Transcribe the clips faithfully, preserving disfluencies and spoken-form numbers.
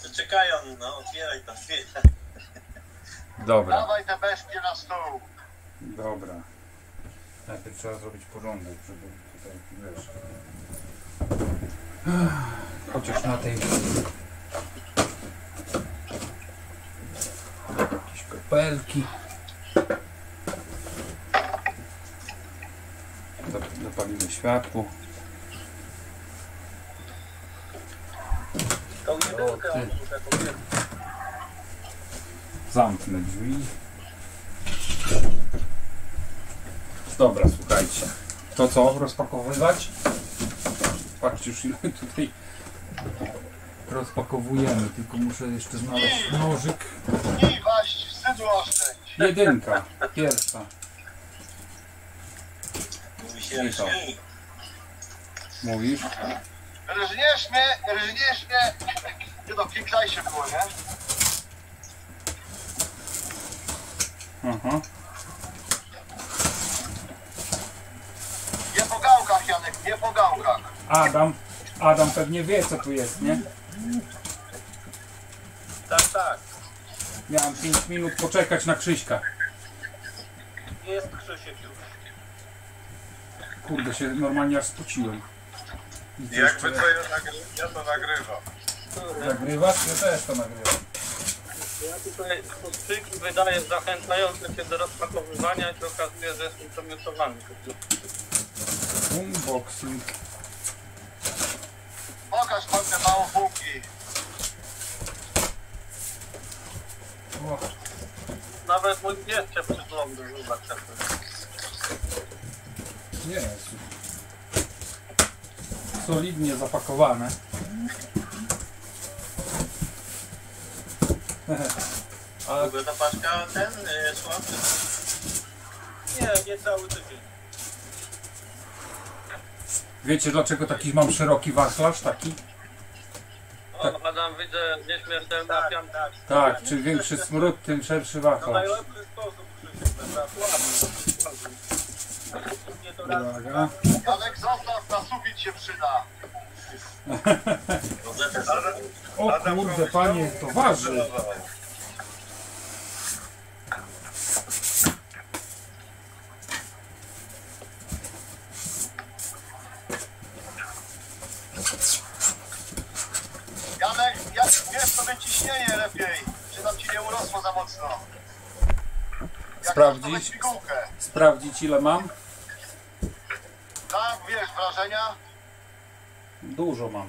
to czekają, no otwieraj to, otwieraj. Dobra. Dawaj te bestie na stół. Dobra. Najpierw trzeba zrobić porządek, żeby tutaj, wiesz... Chociaż na tej... Jakieś kopelki. Zapalimy światło. Tą jedynkę on tu taką wielką. Zamknę drzwi. Dobra, słuchajcie. To co? Rozpakowywać? Patrzcie, już ile tutaj rozpakowujemy. Tylko muszę jeszcze znaleźć nożyk. Nie waść, wstydu oszczędź. Jedynka. Pierwsza. Mówi się I to. rżnij. Mówisz? Rżniesz mnie, rżniesz mnie. Nie no, piękniejsze było, nie? Aha. Nie po gałkach, Janek, nie po gałkach. Adam. Adam pewnie wie, co tu jest, nie? Tak, tak. Miałem pięć minut poczekać na Krzyśka. Jest Krzysiek już. Kurde, się normalnie aż spociłem. I Jakby jeszcze- to ja, nagry ja to nagrywam. Nagrywasz? Ja też to nagrywam. Ja tutaj postryki wydaję zachęcające się do rozpakowywania i się okazuje, że jestem przemiotowany. Unboxing. Pokaż pan te małe bułki. O, Nawet mój pies się przyglądał, zobacz. jest. Solidnie zapakowane. A Długo ta paczka ten y, szła? Nie, nie cały tydzień. wiecie dlaczego taki mam szeroki wachlarz? Taki? O, Adam, widzę nieśmiertelny Tak, pian. tak. Tak, czym większy smród, tym szerszy No wachlarz. najlepszy sposób Krzysiek, naprawdę ładny. Nie to raz. Uwaga. Janek, zostaw, na sufit się przyda. Rozetę sobie. O kurde, panie, to waży. Janek, jak wiesz, to wyciśnienie lepiej. Czy tam ci nie urosło za mocno. Jak Sprawdzić? masz, to weź pigułkę. Sprawdzić ile mam? Tak, wiesz, wrażenia? Dużo mam.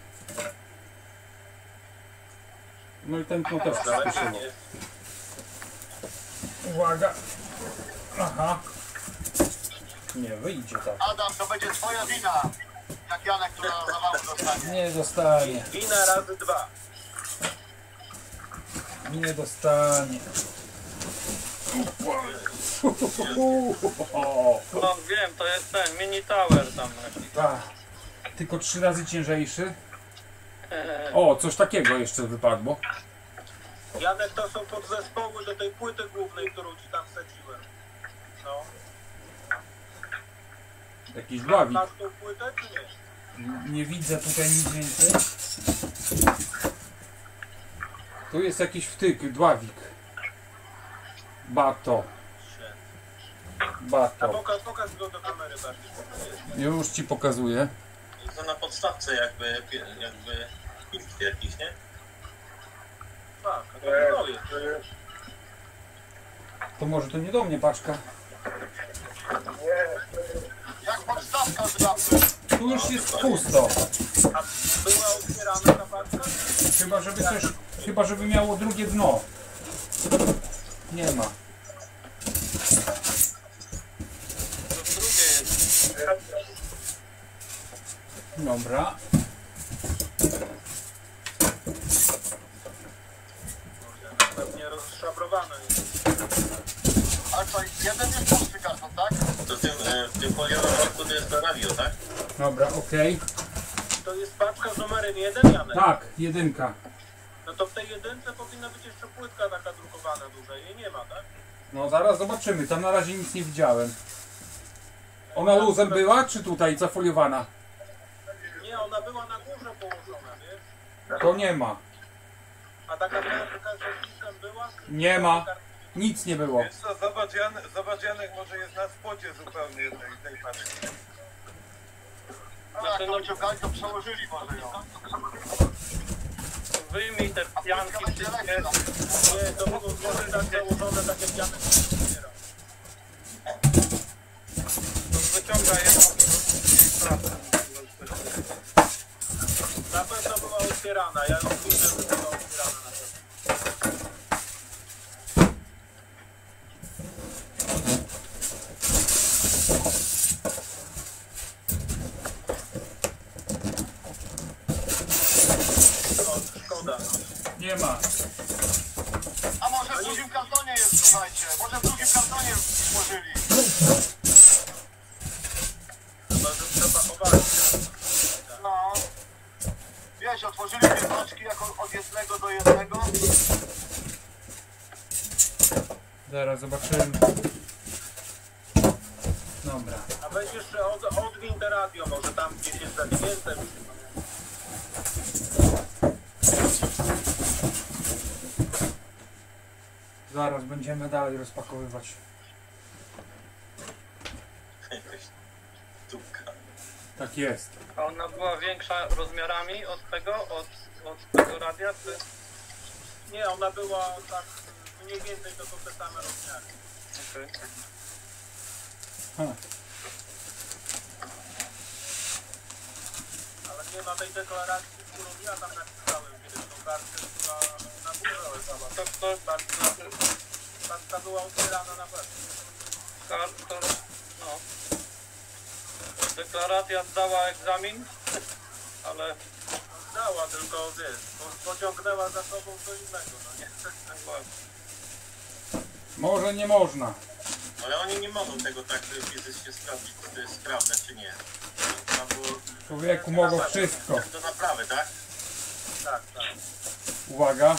No i tętno też przyspieszyło. Uwaga. Aha. Nie wyjdzie tak. Adam, to będzie twoja wina. Jak Janek tu na zawału dostanie. Nie dostanie. Wina razy dwa. Nie dostanie. No wiem, to jest ten mini tower tam. Tak. Tylko trzy razy ciężejszy. O, coś takiego jeszcze wypadło. Janek, to są podzespoły do tej płyty głównej, którą ci tam wsadziłem. No. Jakiś dławik. Masz tą płytę, czy nie? Nie widzę tutaj nic więcej. Tu jest jakiś wtyk, dławik. Bato. A Bato. pokaż, pokaż go do kamery bardziej. Już ci pokazuję. To na podstawce jakby, jakby filtr jakiś, nie? Tak, a to nie jest. To może to nie do mnie paczka. Jak podstawka z rapy. Tu już jest pusto. A była otwierana ta paczka? Chyba żeby coś, chyba żeby miało drugie dno. Nie ma. To drugie jest. Dobra. Pewnie rozszabrowane jest. A co, jeden jest pusty karton, tak? To w tym, e, w tym foliowym worku to jest to radio, tak? Dobra, okej. To jest paczka z numerem jeden, Janek? Tak, jedynka. No to w tej jedynce powinna być jeszcze płytka taka drukowana duża. Jej nie ma, tak? No zaraz zobaczymy. Tam na razie nic nie widziałem. Ona luzem była, czy tutaj zafoliowana? Nie, ona była na górze położona, wiesz? To nie ma. A taka kartka z rozpisem była? Nie ma. Nic nie było. Wiesz co, zobacz, Jan, zobacz Janek, może jest na spodzie zupełnie tej, tej paczki. A jak to wyciągali, to przełożyli może ją. Wyjmij te pianki będzie wszystkie. lepsza. Nie, to mogą być tak założone, tak jak Janek otwierał. To wyciągaj jedną i sprawdzę. Na pewno była otwierana, ja już widzę, że była otwierana na pewno. No, szkoda. Nie ma. A może w drugim kartonie jest, słuchajcie. Może w drugim kartonie włożyli. Chyba, że trzeba chować. No. Wiesz, otworzyli dwie paczki jako od jednego do jednego. Zaraz zobaczymy. Dobra. A weź jeszcze od, odwiń te radio, może tam gdzieś jest zawinięte. Zaraz będziemy dalej rozpakowywać. Jakaś dupka. Tak jest. A ona była większa rozmiarami od tego, od, od tego radia, czy? Nie, ona była tak mniej więcej to są te same rozmiary. Okay. Ha. Ale nie ma tej deklaracji, którą ja tam napisałem, kiedy tą kartkę, która na górze leżała. To, to, Kartka, kartka była otwierana na pewno. karton, no. Deklaracja zdała egzamin, ale Dała, tylko wiesz, po- pociągnęła za sobą co innego, no nie? Może nie można. Ale oni nie mogą tego tak fizycznie sprawdzić, czy to jest sprawne, czy nie. Trzeba było... Człowieku mogą wszystko. Do naprawy, tak? Tak, tak. Uwaga.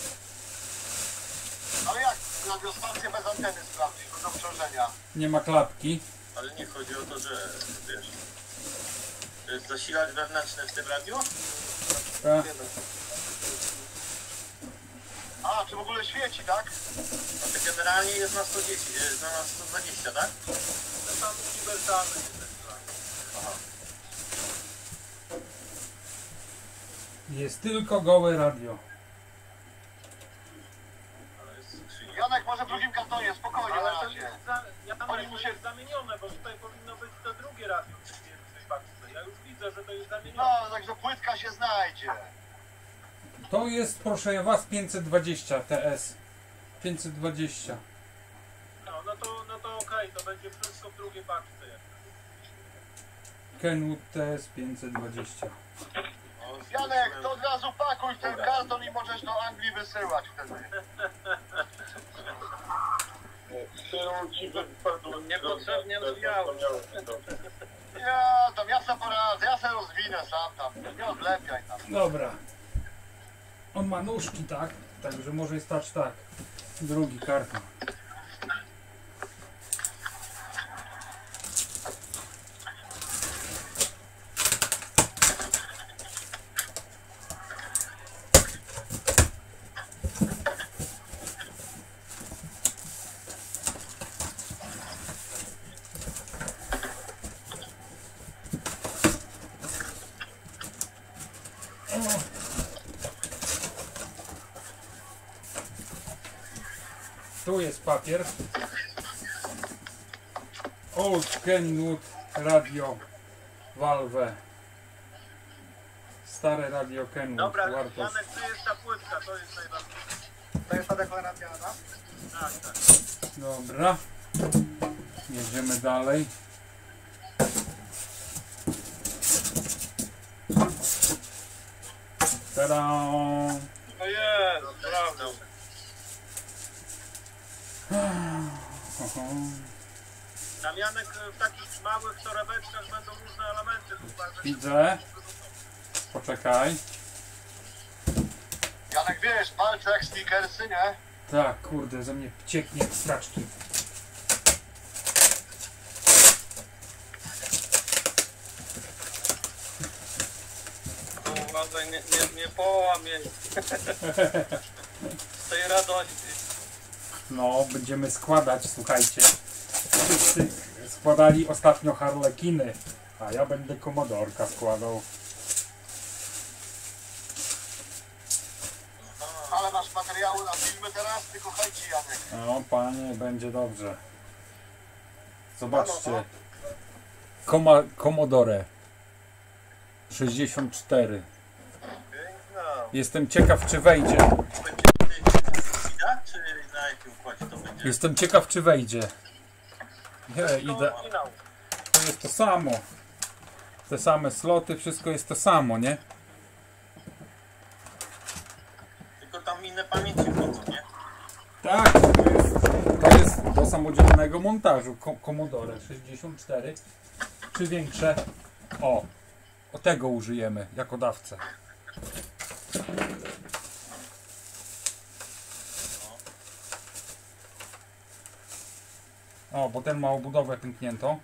Ale jak radiostację bez anteny sprawdzić, bez obciążenia? Nie ma klapki. Ale nie chodzi o to, że wiesz... To jest zasilacz wewnętrzny w tym radiu? Tak. A, czy w ogóle świeci, tak? No to generalnie jest na sto dziesięć, jest na sto dwadzieścia, tak? To tam uniwersalny jest ten plan. Aha. Jest tylko gołe radio. Ale jest skrzynia. Janek, może w drugim kartonie, spokojnie na Ale to razie. jest, za, ja tam Oni to musieli- jest zamienione, bo tutaj powinno być to drugie radio przy pierwszej paczce. Ja już widzę, że to jest zamienione. No, także płytka się znajdzie. To jest, proszę was, pięćset dwadzieścia T S. pięćset dwadzieścia. No, no to, no to okej, to będzie wszystko w drugiej paczce. Kenwood T S pięćset dwadzieścia. O, Janek, to od razu pakuj w ten karton i możesz do Anglii wysyłać wtedy. Niepotrzebnie rozwijało. Ja tam, ja sobie poradzę, ja sobie rozwinę sam tam. Nie odlepiaj tam. Dobra. On ma nóżki, tak? Także może stać tak. Drugi karton. Tu jest papier. Old Kenwood Radio Valve. Stare radio Kenwood. Dobra, Wartość. Janek, tu jest ta płytka, to jest najważniejsze. To jest ta deklaracja, no? Tak, tak. Dobra. Jedziemy dalej. Tada! No jest, prawda. Tam Janek w takich małych torebeczkach będą różne elementy. Chyba, Widzę. Poczekaj. Janek, wiesz, palce jak sneakersy, nie? Tak, kurde, ze mnie cieknie jak straczki. To uważaj nie, nie, nie połamie z tej radości. No, będziemy składać, słuchajcie. Wszyscy składali ostatnio harlekiny, a ja będę komodorka składał. Ale masz materiały na filmy teraz, tylko chęci, Janek. No, panie, będzie dobrze. Zobaczcie. Koma, Commodore sześćdziesiąt cztery. Piękna. Jestem ciekaw, czy wejdzie. Będzie widać, czy na jakim układzie to będzie? Jestem ciekaw, czy wejdzie. Nie, idę. To jest to samo. Te same sloty, wszystko jest to samo, nie? Tylko tam inne pamięci wchodzą, nie? Tak, to jest, to jest do samodzielnego montażu. Ko- Commodore sześćdziesiąt cztery. Czy większe? O, o tego użyjemy jako dawcę. O, bo ten ma obudowę pękniętą.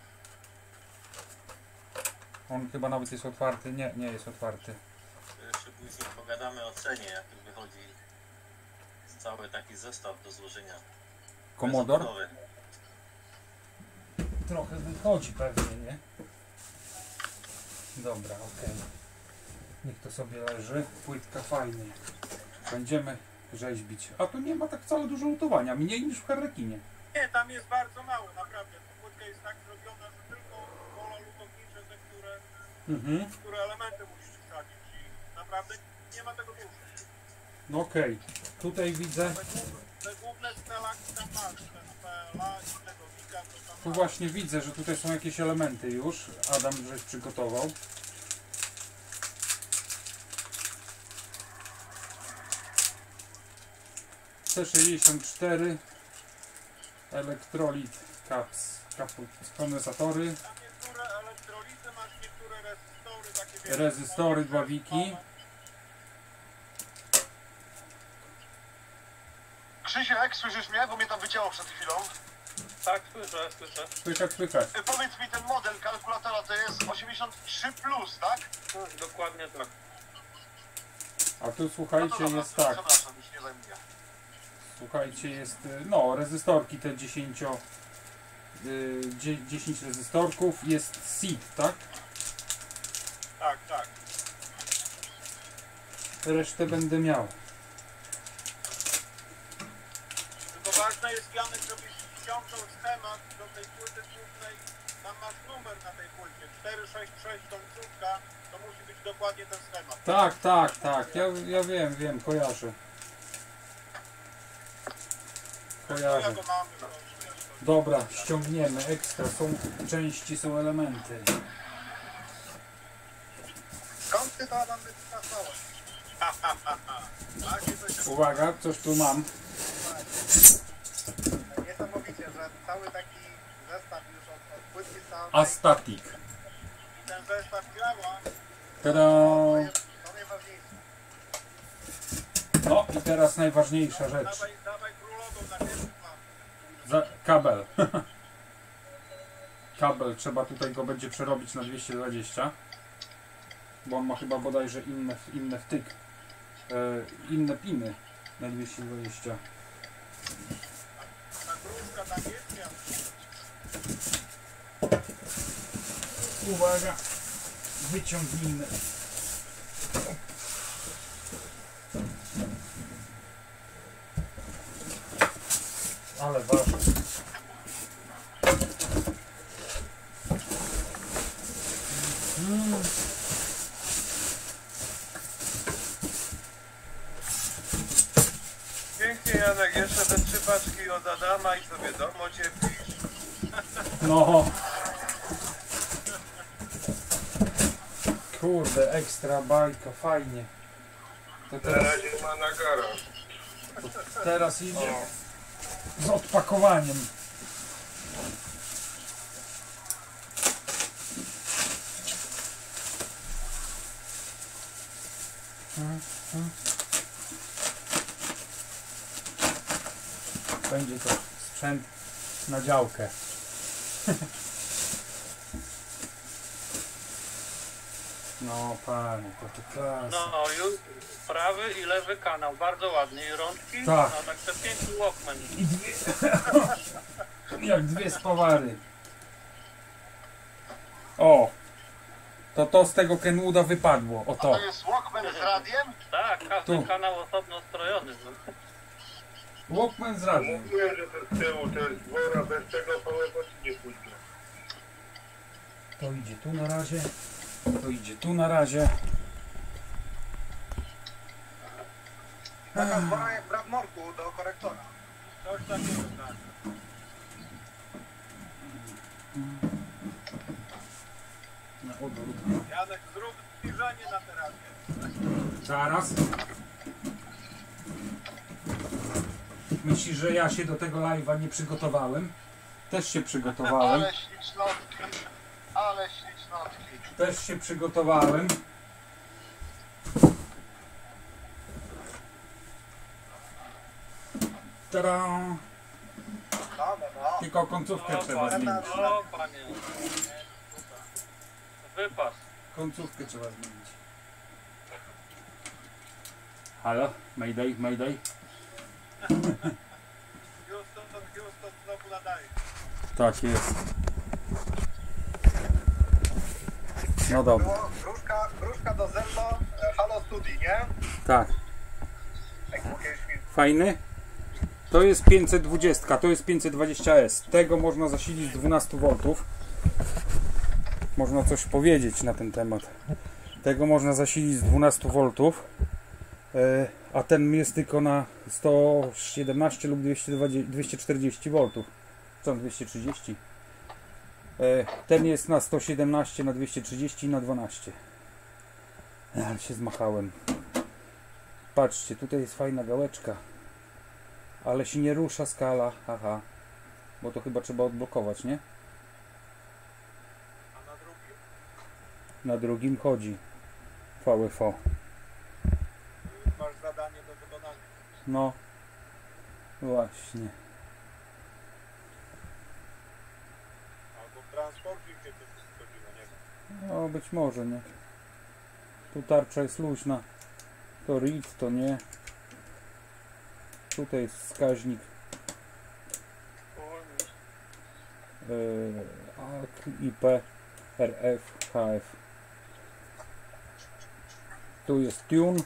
On chyba nawet jest otwarty. Nie, nie jest otwarty. To jeszcze później pogadamy o cenie, jak to wychodzi cały taki zestaw do złożenia. Commodore? Bezobudowy. Trochę wychodzi pewnie, nie? Dobra, okej. Niech to sobie leży. Płytka fajnie. Będziemy rzeźbić. A tu nie ma tak wcale dużo lutowania. Mniej niż w Harlekinie. Nie, tam jest bardzo mało, naprawdę. Ta płytka jest tak zrobiona, że tylko pola lutownicze, te, które, Mhm. które elementy musisz wsadzić i naprawdę nie ma tego dużo. No okej. Tutaj widzę. Te główne, te główne stelaki tam masz, ten P L A i tego Wika, to tam Tu masz. właśnie widzę, że tutaj są jakieś elementy już. Adam żeś przygotował. C sześćdziesiąt cztery. Elektrolit caps. Kaput. Kondensatory. Tam niektóre elektrolity masz, niektóre rezystory, takie wiesz, Rezystory, dwa wiki. Krzysiek, słyszysz mnie? Bo mnie tam wycięło przed chwilą. Tak, słyszę, słyszę. Słychać, słychać. Y, Powiedz mi, ten model kalkulatora to jest osiemdziesiąt trzy plus, tak? No, dokładnie tak. A tu No słuchajcie, to dobra, jest to tak. Przepraszam, już nie zajmuję. Słuchajcie, jest, y, no, rezystorki te dziesięć, y, dzie- dziesięć rezystorków, jest seed, tak? Tak, tak. Resztę będę miał. Tylko ważne jest, Janek, żebyś ściągnął schemat do tej płyty głównej. Tam masz numer na tej płycie. cztery sześć sześć końcówka, to musi być dokładnie ten schemat. Tak, tak, tak, ja, ja wiem, wiem, kojarzę. To ja Kojarzę. go mamy. to- Dobra, ściągniemy, ekstra, są części, są elementy. Skąd ty to Adam wypisałeś? Takie coś się Uwaga, coś tu mam. Niesamowicie, że cały taki zestaw już od, od płytki samej Astatic. i ten zestaw działa. Tada! to jest to najważniejsze. No i teraz najważniejsza rzecz. Dawaj, dawaj królową na pierwszy plan. Za, kabel. Kabel, trzeba tutaj go będzie przerobić na dwieście dwadzieścia. Bo on ma chyba bodajże inne, inne wtyk. E, inne piny na dwieście dwadzieścia. Ta kruszka tam jest, ja. Uwaga, wyciągnijmy. Ale ważne. Mm. Pięknie, Janek, jeszcze te trzy paczki od Adama i sobie dom ocieplisz. No. Kurde, ekstra bajka, fajnie. To Na teraz, razie ma na garaż. teraz idzie z odpakowaniem. Będzie to sprzęt na działkę. No panie, to to klasa. No, już prawy i lewy kanał, bardzo ładnie. I rączki, Tak. no tak te piękny Walkman. I dwie... Jak dwie spawary. O! To to z tego Kenwooda wypadło. O A to. to jest Walkman z radiem? Tak, każdy Tu. kanał osobno strojony. Walkman z radiem. Mówiłem, że to z tyłu, to jest dwora, bez tego całego ci nie pójdzie. To idzie tu na razie. To idzie tu na razie. Taka dwora jak brat Morku do korektora. Coś takiego tak. Na odwrót. Janek, zrób zbliżenie na terapię. Zaraz. Myślisz, że ja się do tego live'a nie przygotowałem? Też się przygotowałem. Ale ślicznotki. Ale ślicznotki. Też się przygotowałem. Tada! No, no, no. Tylko końcówkę O trzeba panie, zmienić. o panie. Wypas. Końcówkę trzeba zmienić. Halo? Mayday, mayday. Houston, Houston znowu nadaje. Tak jest. No dobra. Było gruszka, gruszka do Zello, e, Halo Studi, nie? Tak. Jak mówiłeś mi. Fajny? To jest pięćset dwadzieścia, to jest pięćset dwadzieścia S. Tego można zasilić z dwunastu woltów. Można coś powiedzieć na ten temat. Tego można zasilić z dwunastu woltów. E, a ten jest tylko na sto siedemnaście lub dwieście czterdzieści woltów. Co, dwieście trzydzieści? E, ten jest na sto siedemnaście, na dwieście trzydzieści i na dwanaście. Ja się zmachałem. Patrzcie, tutaj jest fajna gałeczka. Ale się nie rusza skala. Aha. Bo to chyba trzeba odblokować, nie? A na drugim? Na drugim chodzi. V F O. Masz zadanie do wykonania. No. Właśnie. Albo w transporcie, gdzie to schodziło, nie wiem. No być może, nie? Tu tarcza jest luźna. To R I D, to nie. Tutaj jest wskaźnik. Yy, A K, I P, R F, H F. Tu jest tune.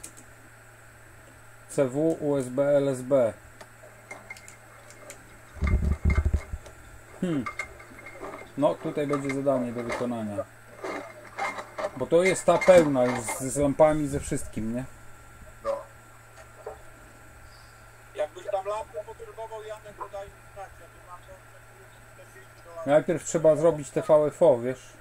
C W, U S B, L S B. Hmm. No tutaj będzie zadanie do wykonania. Bo to jest ta pełna już z, z lampami, ze wszystkim, nie? No. Jakbyś tam lampę potrzebował, Janek, to daj mi znać. Ja tu mam czterdzieści dolarów. Najpierw trzeba zrobić te V F O, wiesz?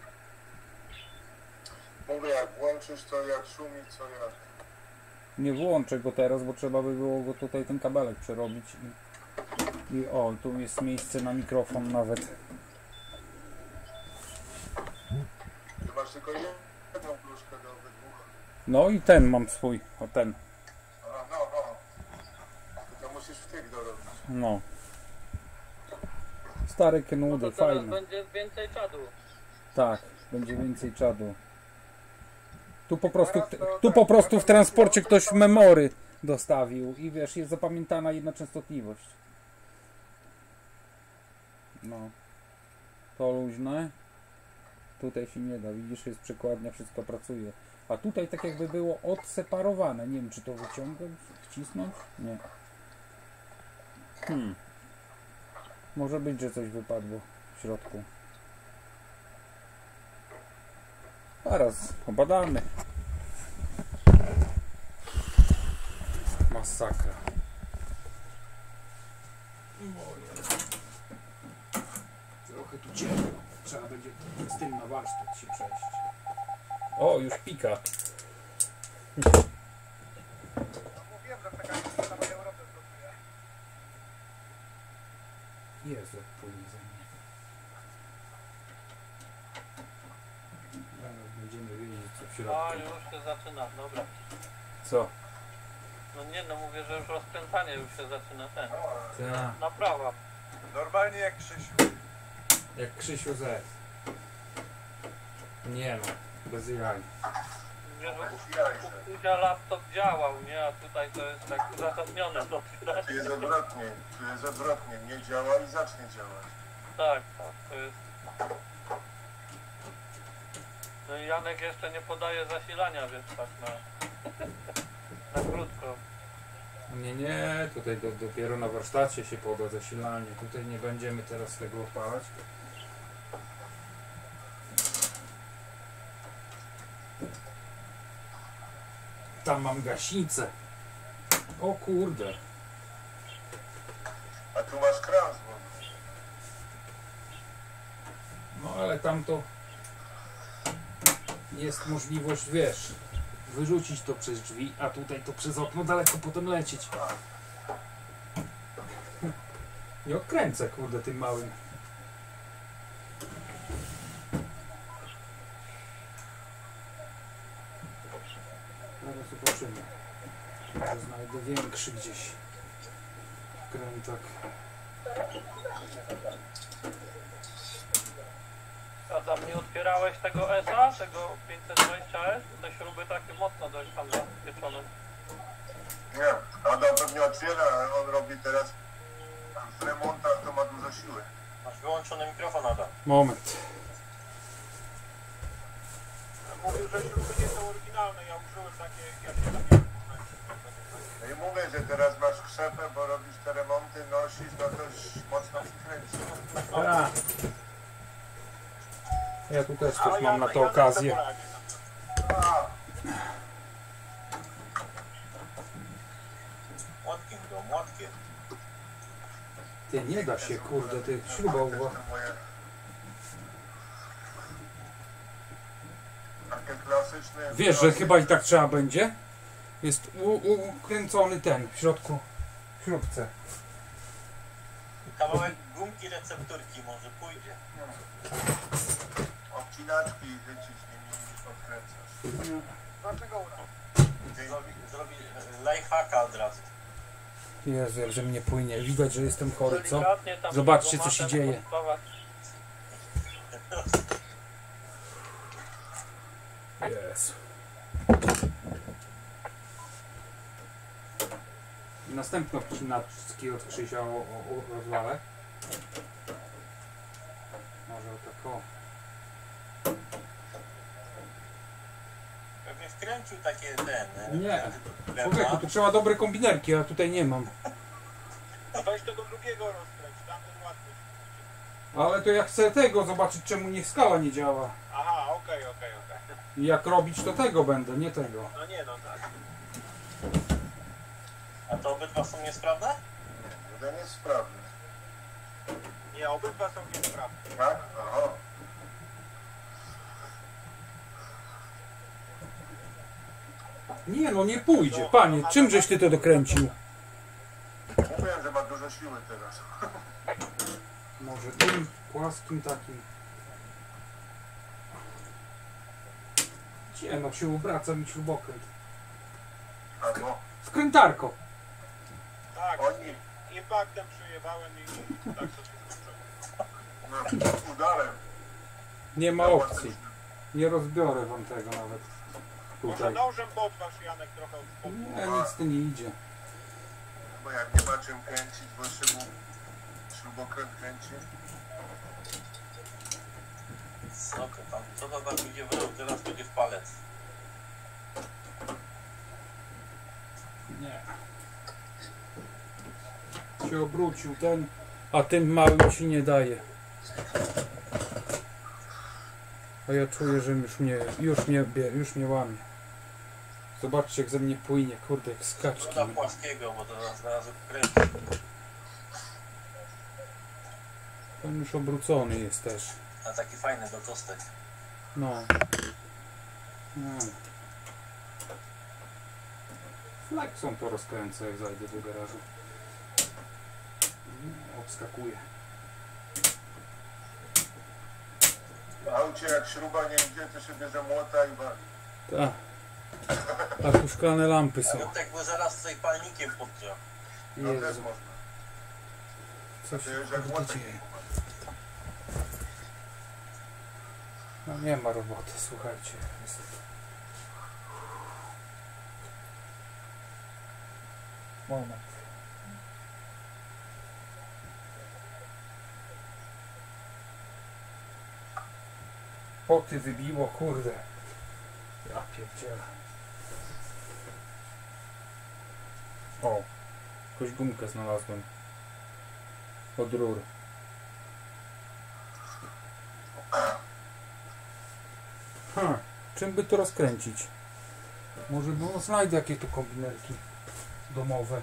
Mówię, jak włączysz, to jak szumi, co jak. Nie włączę go teraz, bo trzeba by było go tutaj ten kabelek przerobić. I, i o, tu jest miejsce na mikrofon nawet. Ty masz tylko jedną gruszkę do wydmucha. No i ten mam swój, o ten. A, no, no. To musisz w tych dorobić. No. Stare No Kenwoody, to teraz fajne. będzie więcej czadu. Tak, będzie więcej czadu. Tu po prostu, tu po prostu w transporcie ktoś memory dostawił i wiesz, jest zapamiętana jedna częstotliwość. No. To luźne. Tutaj się nie da, widzisz, jest przekładnia, wszystko pracuje. A tutaj tak jakby było odseparowane. Nie wiem, czy to wyciągać, wcisnąć? Nie. Hmm. Może być, że coś wypadło w środku. Zaraz pobadamy. Masakra. Trochę tu ciemno. Trzeba będzie z tym na warsztat się przejść. O, już pika. No mówiłem, że taka jest na mojej Europę pracuje. Jezu, jak płynie ze mnie. Zaraz będziemy wiedzieć, co w A środku. już się zaczyna, dobra. Co? No nie no, mówię, że już rozkręcanie już się zaczyna ten. Ta, Naprawa. Normalnie jak Krzysiu. jak Krzysiu Z. Nie no, bez jaj. mówię, że u Kuzia laptop działał, nie? A tutaj to jest tak uzasadnione dopiero. Tu jest odwrotnie, tu jest odwrotnie, nie działa i zacznie działać. Tak, tak, to jest... No i Janek jeszcze nie podaje zasilania, więc tak na... na krótko. Nie, nie, tutaj do, dopiero na warsztacie się poda zasilanie. Tutaj nie będziemy teraz tego odpalać. Tam mam gaśnicę. O kurde. A tu masz kran z wodą. No ale tam to jest możliwość, wiesz, wyrzucić to przez drzwi, a tutaj to przez okno daleko potem lecieć. Nie odkręcę, kurde, tym małym. Zaraz zobaczymy. Może znajdę większy gdzieś krętak. A tam nie otwierałeś tego S A, tego pięćset dwadzieścia S? Te śruby takie mocno dość tam zapieczone. Nie, Adam pewnie otwiera, ale on robi teraz w remontach, to ma dużo siły. Masz wyłączony mikrofon, Adam. Moment. Mówił, że śruby nie są oryginalne, ja użyłem takie, jak się tam nie No i mówię, że teraz masz krzepę, bo robisz te remonty, nosisz, no to mocno przykręcisz. A. Ja tu też coś Ale mam ja- na to ja okazję. sobie poradzę. A, Młotkiem go, młotkiem. Ty, nie da się, kurde, ty śruba uwa. te moje... Takie klasyczne... Wiesz, że chyba i tak trzeba będzie? Jest u- ukręcony ten w środku, w śrubce. Kawałek gumki recepturki może pójdzie. Obcinaczki i wycić z nimi odkręcasz. Dlaczego ura? Zrobi, zrobi lifehacka od razu. Jezu, jak ze mnie płynie. Widać, że jestem chory, co? Delikatnie tam Zobaczcie, co się automatem dzieje. podstawać. Jezu. Następną wcinaczki od Krzysia o, o, o rozwalę. Może o tak o. Pewnie wkręcił takie ten... Nie. drewna. Człowieku, tu trzeba dobre kombinerki, a tutaj nie mam. No weź tego drugiego rozkręć, tamten łatwy. Ale to ja chcę tego zobaczyć, czemu niech skala nie działa. Aha, okej, okej, okej. I jak robić, to tego będę, nie tego. No nie no, tak. A to obydwa są niesprawne? Jeden jest sprawny. Nie, obydwa są niesprawne. Tak? Aha. Nie no, nie pójdzie. Panie, czym żeś ty to dokręcił? Mówiłem, że ma dużo siły teraz. Może tym płaskim takim. Gdzie no się obraca mi śrubokręt? Albo Wkrętarko. Tak, oni impaktem przyjebałem i tak to się skończyło. no, udarem. Nie ma opcji. Nie rozbiorę wam tego nawet. Może Tutaj. nożem podważ, Janek, trochę od spodu. Nie, nic tu nie idzie. Bo jak nie ma czym kręcić, bo szybu, śrubokręt kręci. Soko, tam co to tam idzie w rok, teraz będzie w palec. Nie. Się obrócił ten, a tym małym się nie daje. A ja czuję, że już mnie, już mnie, bie- już mnie łamie. Zobaczcie, jak ze mnie płynie, kurde, jak skaczki. Dla płaskiego, bo to zaraz zaraz kręci. Ten już obrócony jest też. A taki fajny do kostek. No. No. Flexą to rozkręcę, jak zajdę do garażu. Obskakuje. W aucie jak śruba nie idzie, to się bierze młota i wali. Tak. A tu szklane lampy A są. Jutek by zaraz tutaj palnikiem podgrzał. No też Jezu, można. co się To już jak kurde młotek. dzieje? No nie ma roboty, słuchajcie. Jest Moment. Poty wybiło, kurde. Ja pierdzielę. O, jakąś gumkę znalazłem. Od rur. Ha, czym by to rozkręcić? Może no znajdę jakie tu kombinerki domowe.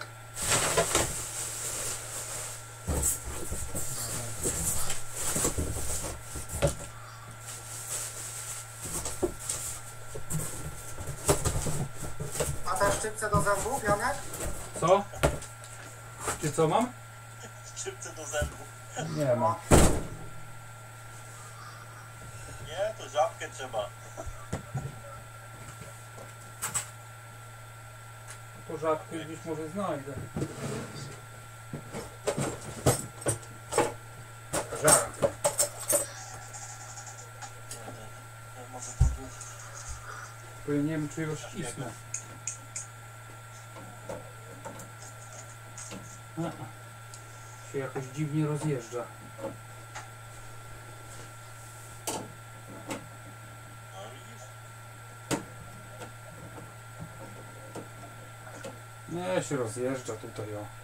A ta szczypce do zębów, Janek? Co? Czy co mam? Szczypce do zębów. Nie mam. Nie, to żabkę trzeba. To rzadko gdzieś może znajdę. Rzadko. Może to tu... Bo ja nie wiem, czy już cisnę. A, się jakoś dziwnie rozjeżdża. No widzisz? Nie, się rozjeżdża tutaj, o.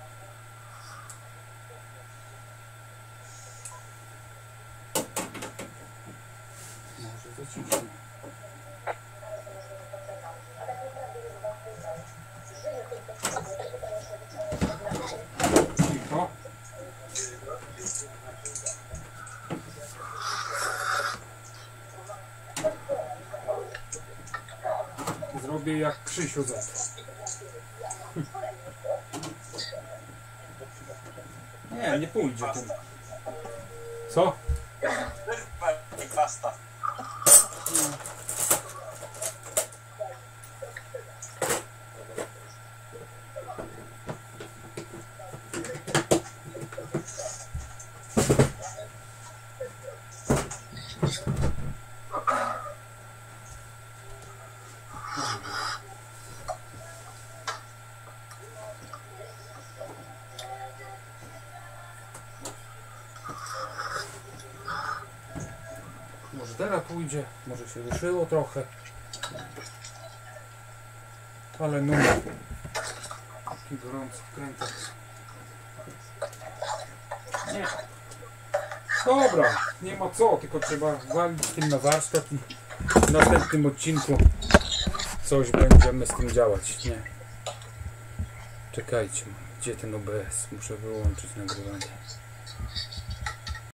Może zaciśnie. Cicho. Zrobię jak Krzysiu Z. Nie, nie pójdzie tym. Co? Wyrwaj pasta. Może teraz pójdzie, może się ruszyło trochę. Ale numer. Taki gorący wkrętek. Nie. Dobra, nie ma co, tylko trzeba walić tym na warsztat i w następnym odcinku coś będziemy z tym działać. Nie. Czekajcie, gdzie ten O B S? Muszę wyłączyć nagrywanie.